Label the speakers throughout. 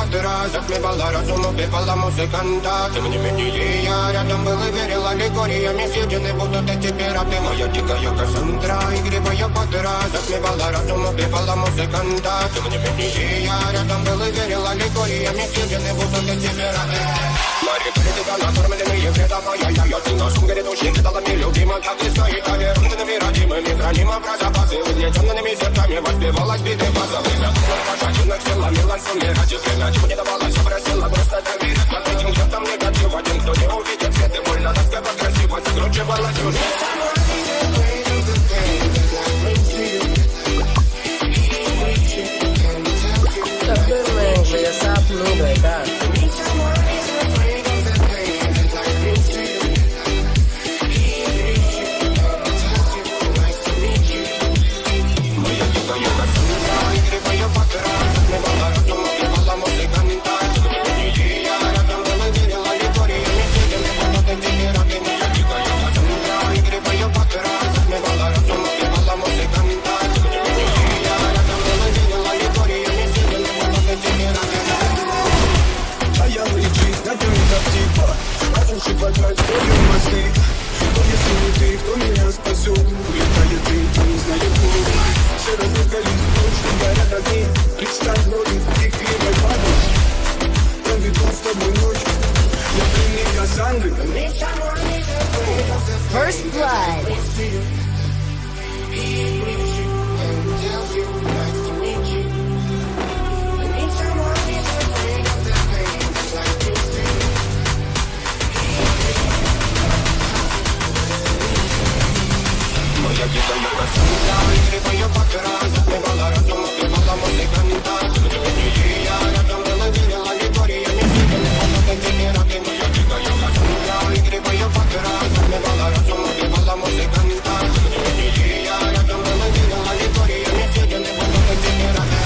Speaker 1: atrás, отмевала разум, убивала музыканта. Ты мне менее, я рядом был и верила ликориями съедены будут эти пираты. Моя дикая Кассандра, игривая подраз, отмевала разум, убивала музыканта. Ты мне менее, я рядом был и верила ликориями съедены будут эти пираты. Мари критика, накормленные вредом, я ты на сум грядущий, кидалами любима, как и стоит, верными родимыми, хранимо про запасы, угнетенными сердцами воспевалась биты базовых. Пожатинок силами лансуми, ради время, чего не давалось, просила просто доверить. Под этим где-то негатив, один, кто не увидит свет, и больно тоска красиво закручивалась уже.
Speaker 2: Я сапну, да.
Speaker 1: Хватать твои мосты. Но если не ты, кто меня спасет? Улетает ты, кто не знает путь. Все разыгрались, точно горят огни. Представь роли, ты кривой падаешь. Проведу с тобой ночь. Я пример Кассандры.
Speaker 3: First Blood.
Speaker 1: Моя дикая Кассандра, игривая подраз, отмевала разум, убивала музыканта. Ты мне менее, я рядом была, верила ликориями съедены будут эти пираты. Моя дикая Кассандра, игривая подраз, отмевала разум, убивала музыканта. Ты мне менее, я рядом была, верила ликориями съедены будут эти пираты.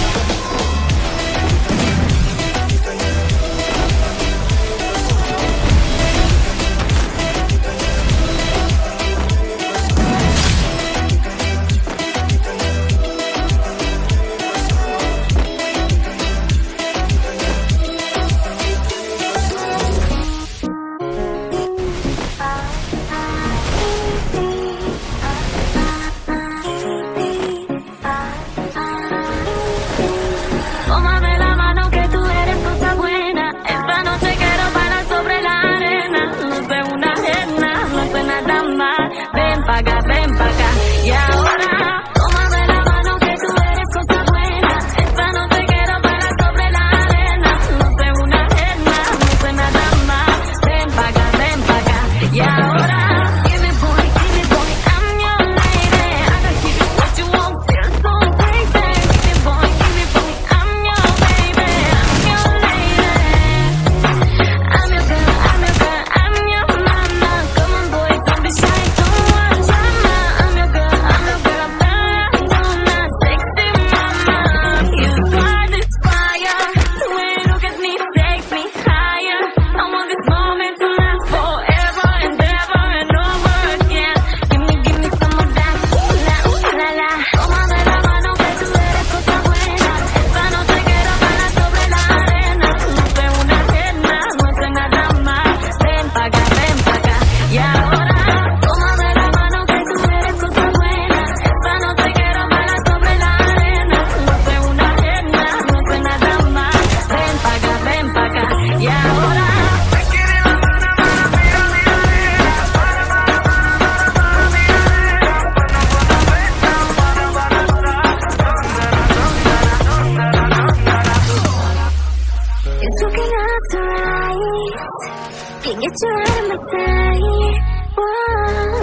Speaker 4: Can't get you out of my sight. Whoa,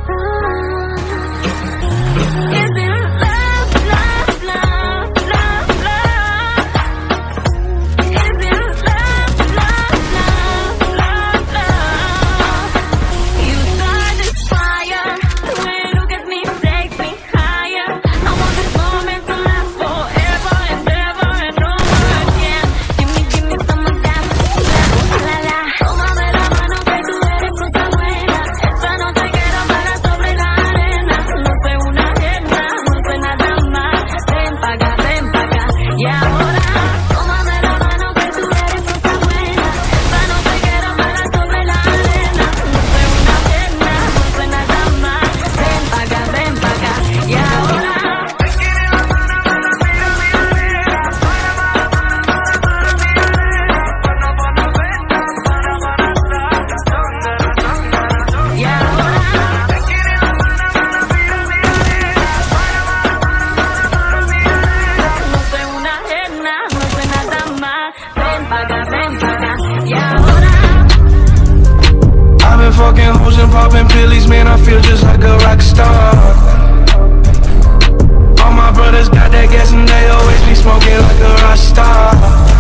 Speaker 4: Is it love, love, love, love, love? Is it love, love, love, love, love? You start this fire. The way you look at me takes me higher. I want this moment to last forever and ever and over again. Give me some of that. La, la, la. Tómame la mano que tú eres cosa buena. Esta noche que
Speaker 2: and popping pillies, man, I feel just like a rock star. All my brothers got that gas and they always be smoking like a rock star.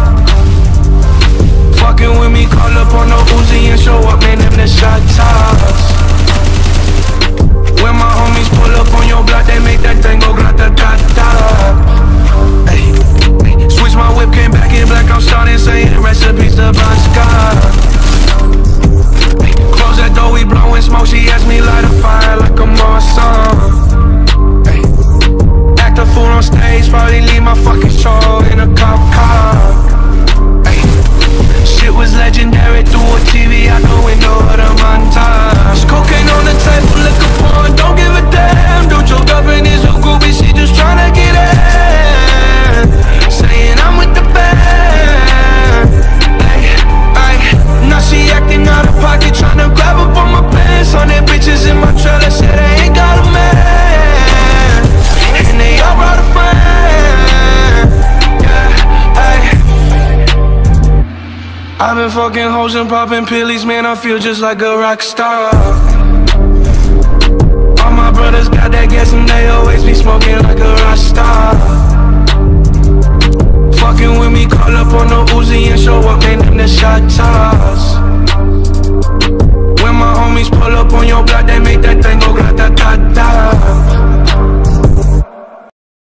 Speaker 2: Fucking with me, call up on no Uzi and show up, man, them the shot tops. When my homies pull up on your block, they make that thing go grata-ta-ta. Ay, switch my whip, came back in black, I'm starting saying recipes to Bon Scott. Close that door, we blowing smoke, she asked me light a fire like I'm on some. Act a fool on stage, probably leave my fucking show in a cop car. Ay, shit was legendary through a TV out the window of the montage. Cocaine on the table, liquor porn, don't give a damn. Dude, your girlfriend is a groupie, she just tryna get in. Saying I'm with the band. Ay, ay, now she acting out of pocket, tryna grab up on my pants. 100 bitches in my trailer, said they ain't got a man, and they all brought a friend. Yeah, ay. I've been fucking hoes and popping pillies, man, I feel just like a rock star. All my brothers got that gas and they always be smoking like a rock star. Fucking with me, call up on no Uzi and show up, man, them the shot tops. When my homies pull up on your block, they make that thing go grata-ta-ta.